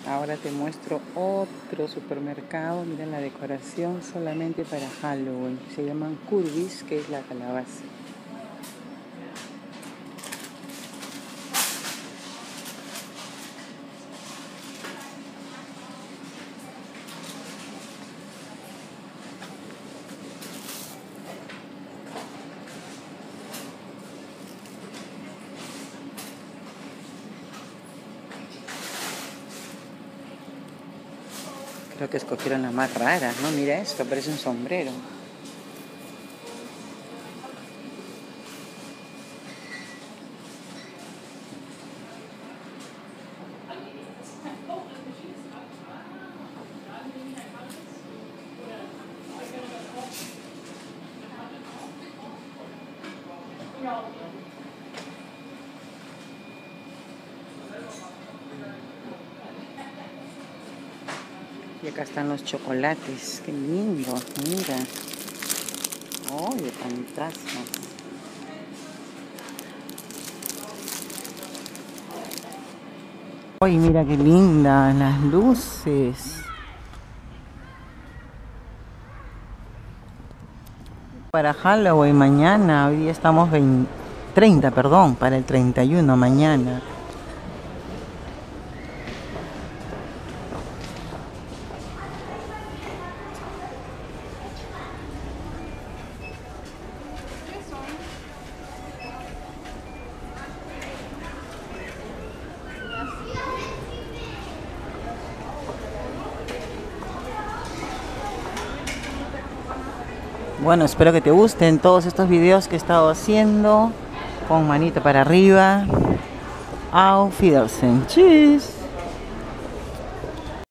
Ahora te muestro otro supermercado. Mira la decoración solamente para Halloween. Se llaman Curvis, que es la calabaza. Creo que escogieron la más rara, ¿no? Mira esto, parece un sombrero. Y acá están los chocolates. Qué lindo, mira. ¡Oh, de fantasma! ¡Ay, mira qué linda! Las luces. Para Halloween mañana. Hoy día estamos 30, perdón. Para el 31 mañana. Bueno, espero que te gusten todos estos videos que he estado haciendo. Con manito para arriba. Auf Wiedersehen. Tschüss.